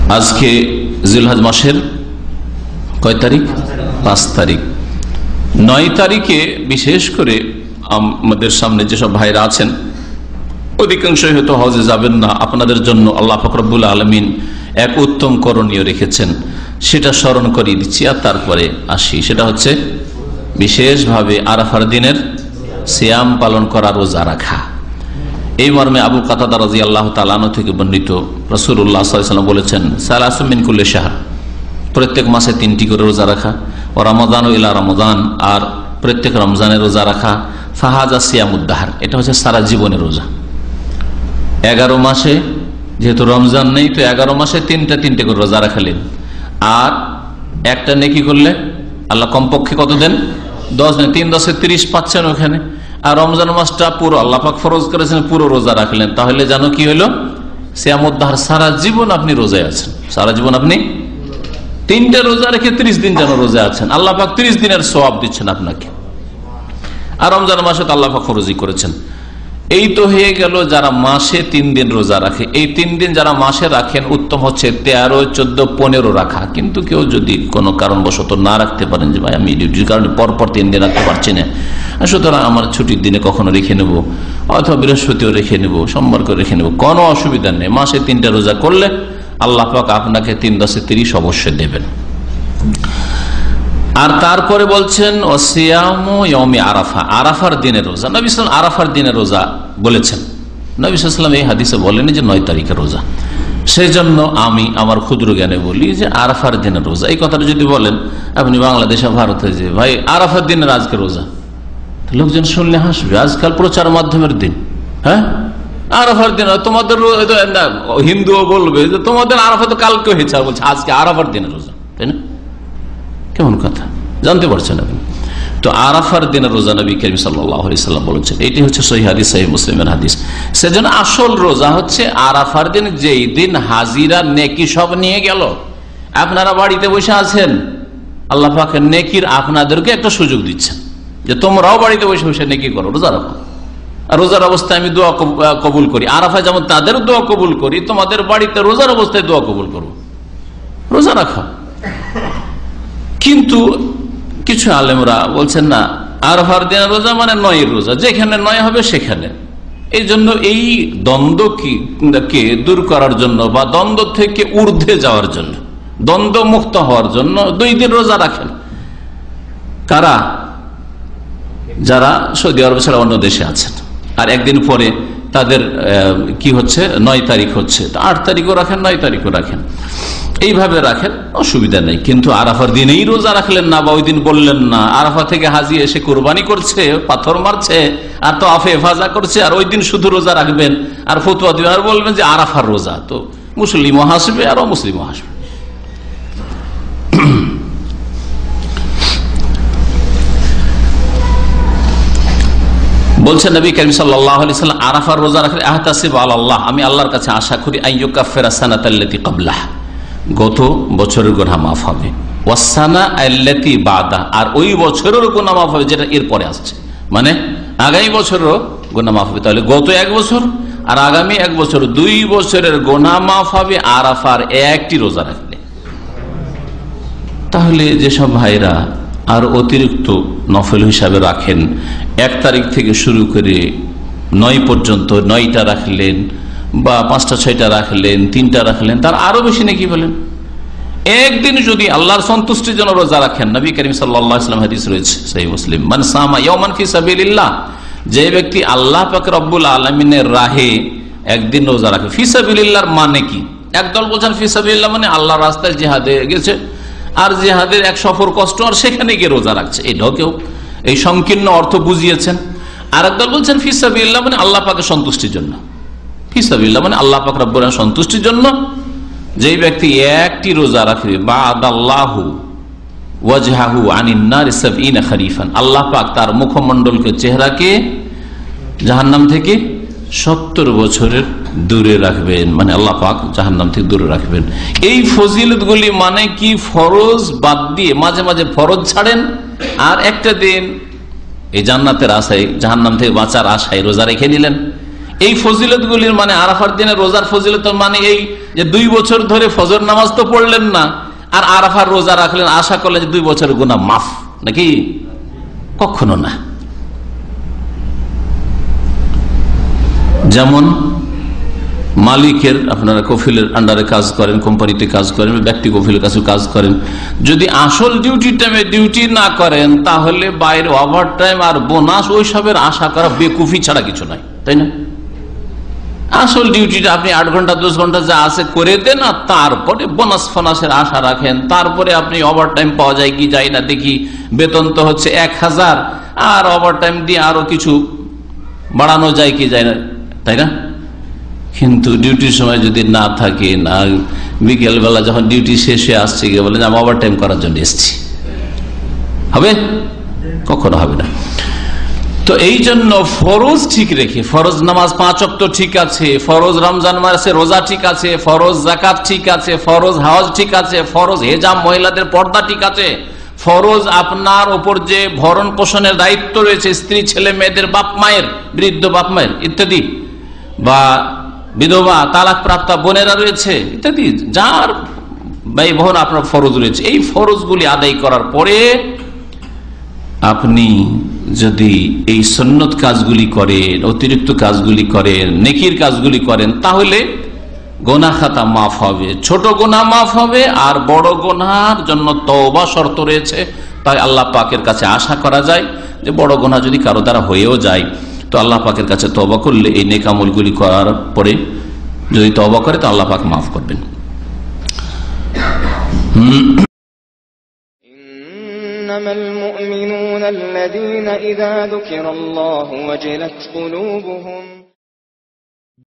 আজকে জিলহজ মাসের কয় তারিখ? 5 তারিখ। 9 তারিখে বিশেষ করে আমাদের সামনে যেসব ভাইরা আছেন অধিকাংশই হয়তো হজে যাবেন না, আপনাদের জন্য আল্লাহ পাক রব্বুল আলামিন এক উত্তম করণীয় রেখেছেন, সেটা স্মরণ করিয়ে দিচ্ছি আর তারপরে আসি। সেটা হচ্ছে বিশেষভাবে আরাফার দিনের সিয়াম পালন করা, রোজা রাখা। এই মর্মে আবু কাতাদা রাদিয়াল্লাহু তাআলা আনহু থেকে বর্ণিত, রাসূলুল্লাহ সাল্লাল্লাহু আলাইহি ওয়াসাল্লাম বলেছেন, সালাসুম মিন কুল্লি শাহর, প্রত্যেক মাসে 3টি করে রোজা রাখা, ও রমাদান ও ইলা রমাদান, আর প্রত্যেক রমজানে রোজা রাখা, ফাহাজা সিয়ামুদ্দাহার, এটা হচ্ছে সারা জীবনের রোজা। 11 মাসে যেহেতু রমজান নেই, তো 11 মাসে 3টে করে রোজা রাখালেন, আর একটা নেকি করলে আল্লাহ কমপক্ষে কত দেন? 10 দিন। 3 10 30 পাচ্ছেন ওখানে। আর রমজান মাসটা পুরো আল্লাহ পাক ফরজ করেছেন, পুরো রোজা রাখলেন, তাহলে জানো কি হলো? সিয়ামুদ্দাহার, সারা জীবন আপনি রোজায় আছেন, সারা জীবন আপনি 3টে রোজা রেখে 30 দিন যেন রোজা আছেন, আল্লাহ পাক 30 দিনের সওয়াব দিচ্ছেন আপনাকে। আর রমজান মাসে তো আল্লাহ পাক ফরজই করেছেন। এই তো হয়ে গেল যারা মাসে 3 দিন রোজা রাখে। এই 3 দিন যারা মাসে রাখেন, উত্তম হচ্ছে 13, 14, 15 রাখা। কিন্তু কেউ যদি কোনো কারণবশত না রাখতে পারেন, যে ভাই আমি ডিউটির কারণে পরপর 3 দিন রাখতে পারছি না, সুতরাং আমার ছুটির দিনে কখনো রেখে নেব, অথবা বৃহস্পতিও রেখে নেব, সোমবার করে রেখে নেব, কোনো অসুবিধা নেই। মাসে 3টা রোজা করলে আল্লাহ পাক আপনাকে 3 10 30 অবশ্যই দেবেন। আর তারপরে বলছেন ওয়াসিয়ামু ইয়াউমি আরাফা, আরাফার দিনের রোজা। নবী সাল্লাল্লাহু আলাইহি ওয়াসাল্লাম আরাফার দিনের রোজা বলেছেন। নবী সাল্লাল্লাহু আলাইহি ওয়াসাল্লাম এই হাদিসে বলেনি যে 9 তারিখের রোজা। সেই জন্য আমি আমার ক্ষুদ্র জ্ঞানে বলি যে আরাফার দিনের রোজা। এই কথাটা যদি বলেন আপনি বাংলাদেশে, ভারতে, যে ভাই আরাফার দিনের আজকে রোজা, লোকজন শুনলে হাসবে। আজকাল প্রচার মাধ্যমের দিন, হ্যাঁ, আরাফার দিন। তোমাদের হিন্দুও বলবে যে তোমাদের আরাফা তো কালকে হয়েছে, আর বলছে আজকে আরাফার দিনের রোজা, তাই না? কেমন কথা, জানতে পারছেন আপনি? তো আরাফার দিনের রোজা নবী করিম সাল্লাল্লাহু আলাইহি সাল্লাম বলেছেন। এটি হচ্ছে সহিহ হাদিস, সহিহ মুসলিমের হাদিস। সেজন্য আসল রোজা হচ্ছে আরাফার দিন, যেই দিন হাজিরা নেকি সব নিয়ে গেল। আপনারা বাড়িতে বসে আছেন, আল্লাহ পাক নেকির আপনাদেরকে একটা সুযোগ দিচ্ছেন যে তোমরাও বাড়িতে বসে বসে নেকি করো, রোজা রাখো। আর রোজার অবস্থায় আমি দোয়া কবুল করি। আরাফায় যেমন তাদের দোয়া কবুল করি, তোমাদের বাড়িতে রোজার অবস্থায় দোয়া কবুল করবো, রোজা রাখো। কিন্তু কিছু আলেমরা বলছেন না, আরাফার দিনের রোজা মানে 9 রোজা, যেখানে 9 হবে সেখানে। এই জন্য এই দ্বন্দ্বকে দূর করার জন্য বা দ্বন্দ্ব থেকে ঊর্ধ্বে যাওয়ার জন্য, দ্বন্দ্ব মুক্ত হওয়ার জন্য 2 দিন রোজা রাখেন। কারা? যারা সৌদি আরব ছাড়া অন্য দেশে আছেন। আর একদিন পরে তাদের কি হচ্ছে, 9 তারিখ হচ্ছে, 8 তারিখও রাখেন, 9 তারিখও রাখেন, এইভাবে রাখেন, অসুবিধা নেই। কিন্তু আরাফার দিনেই রোজা রাখলেন না, বা ওই দিন বললেন না, আরাফা থেকে হাজি এসে কোরবানি করছে, পাথর মারছে, আর তো আফে হেফাজা করছে, আর ওই দিন শুধু রোজা রাখবেন আর ফতোয়া দিবেন আর বলবেন যে আরাফার রোজা, তো মুসলিমও হাসবে আর অমুসলিমও হাসবে। বলছেন নবী করিম সাল্লাল্লাহু আলাইহি সাল্লাম, আরাফার রোজা রাখলে আহতাসিবু আলাল্লাহ, আমি আল্লাহর কাছে আশা করি, আইয়ুকাফিরা সানাতাল্লাতী ক্বাবলাহ, গত বছরের গুনাহ মাফ হবে, ওয়াসানা আল্লাতী বাদা, আর ওই বছরের গুনাহ মাফ হবে যেটা এরপরে আসছে, মানে আগামী বছরেরও গুনাহ মাফ হবে। তাহলে গত 1 বছর আর আগামী 1 বছর, 2 বছরের গুনাহ মাফ হবে আরাফার একটি রোজা রাখলে। তাহলে যেসব ভাইরা আর অতিরিক্ত নফল হিসাবে রাখেন, 1 তারিখ থেকে শুরু করে 9 পর্যন্ত 9টা রাখলেন, বা 5টা 6টা রাখলেন, 3টা রাখলেন, তার আরো বেশি নাকি বলেন। একদিন যদি আল্লাহর সন্তুষ্টির জন্য রোজা রাখেন, নবী করিম সাল্লাল্লাহু আলাইহি ওয়াসাল্লাম হাদিস রয়েছে সহিহ মুসলিম, মান সামা ইয়াওমান ফি সাবিলিল্লাহ, যে ব্যক্তি আল্লাহ পাক রব্বুল আলামিনের রাহে একদিন রোজা রাখে। ফি সাবিলিল্লাহর মানে কি? একদল বলেন ফি সাবিলিল্লাহ মানে আল্লাহর রাস্তায় জিহাদে গেছে, আর জিহাদের এক সফর কষ্ট, আর সেখানে গিয়ে রোজা রাখছে, এটাও কেউ এই সংকীর্ণ অর্থ বুঝিয়েছেন। আর একদল বলছেন ফি সাবিলিল্লাহ মানে আল্লাহ পাকের সন্তুষ্টির জন্য। ফি সাবিলিল্লাহ মানে আল্লাহ পাক রব্বুল আলামিনের সন্তুষ্টির জন্য যেই ব্যক্তি একটি রোজা রাখবে, বা'দাল্লাহু ওয়াজহাহু আনিন নার 70 খরিফান, আল্লাহ পাক তার মুখমণ্ডলকে, চেহারাকে জাহান্নাম থেকে 70 বছরের দূরে রাখবেন, মানে আল্লাহ পাক জাহান্নাম থেকে দূরে রাখবেন। এই ফজিলতগুলি মানে কি, ফরজ বাদ দিয়ে মাঝে মাঝে ফরজ ছাড়েন, আর একটা দিন এই জান্নাতের আশায়, জাহান্নাম থেকে বাঁচার আশায় রোজা রেখে নিলেন। এই ফজিলতগুলির মানে আরাফার দিনে রোজার ফজিলত মানে এই যে 2 বছর ধরে ফজর নামাজ তো পড়লেন না, আর আরাফার রোজা রাখলেন, আশা করলেন যে 2 বছরের গুনাহ মাফ, নাকি? কখনো না। যেমন মালিকের, আপনারা কফিলের আন্ডারে কাজ করেন, কোম্পানিতে কাজ করেন, ব্যক্তি কফিলের কাছে কাজ করেন, যদি আসল ডিউটি টাইমে ডিউটি না করেন তাহলে বাইরে ওভার টাইম আর বোনাস ওইসবের আশা করা বেকুফি ছাড়া কিছু নাই, তাই না? আসল ডিউটিটা আপনি 8 ঘন্টা 10 ঘন্টা যা আছে করে দেন, আর তারপরে বোনাস ফোনাসের আশা রাখেন, তারপরে আপনি ওভার টাইম পাওয়া যায় কি যায় না দেখি, বেতন তো হচ্ছে 1000, আর ওভার টাইম দিয়ে আরো কিছু বাড়ানো যায় কি যায় না, তাই না? কিন্তু ডিউটির সময় যদি না থাকে, না বিকেল বেলা যখন ডিউটি শেষে আসছে গিয়ে বলেন আমি ওভার টাইম করার জন্য এসেছি, হবে? কখনো হবে না। তো এই জন্য ফরজ ঠিক রেখে, ফরজ নামাজ 5 ওয়াক্ত ঠিক আছে, ফরজ রমজান মাসে রোজা ঠিক আছে, ফরজ যাকাত ঠিক আছে, ফরজ হজ ঠিক আছে, ফরজ হেজাব মহিলাদের পর্দা ঠিক আছে, ফরজ আপনার উপর যে ভরণ পোষণের দায়িত্ব রয়েছে স্ত্রী ছেলে মেয়েদের বাপ মায়ের, বৃদ্ধ বাপ মায়ের ইত্যাদি, বা বিধবা তালাক প্রাপ্তা বোনেরা রয়েছে ইত্যাদি, যার ব্যয় বহন আপনার ফরজ রয়েছে, এই ফরজগুলি আদায় করার পরে আপনি যদি এই সুন্নত কাজগুলি করেন, অতিরিক্ত কাজগুলি করেন, নেকির কাজগুলি করেন, তাহলে গোনা খাতা মাফ হবে, ছোট গোনা মাফ হবে, আর বড় গোনার জন্য তওবা শর্ত রয়েছে। তাই আল্লাহ পাকের কাছে আশা করা যায় যে বড় গোনা যদি কারো দ্বারা হয়েও যায় তো আল্লাহ পাকের কাছে তওবা করলে, এই নেক আমলগুলি করার পরে যদি তওবা করে তো আল্লাহ পাক মাফ করবেন। إنما المؤمنون الذين إذا ذكر الله وجلت قلوبهم